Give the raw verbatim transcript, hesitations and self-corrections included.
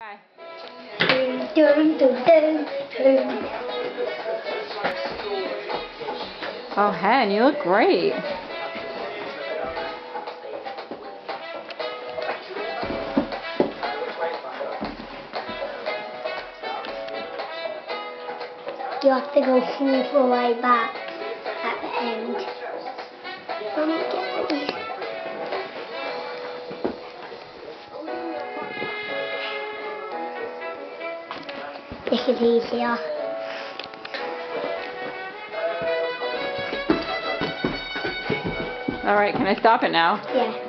Bye. Dun, dun, dun, dun. Oh, Hen, you look great. You have to go all the way back at the end. Let me get these. This is easier. All right, can I stop it now? Yeah.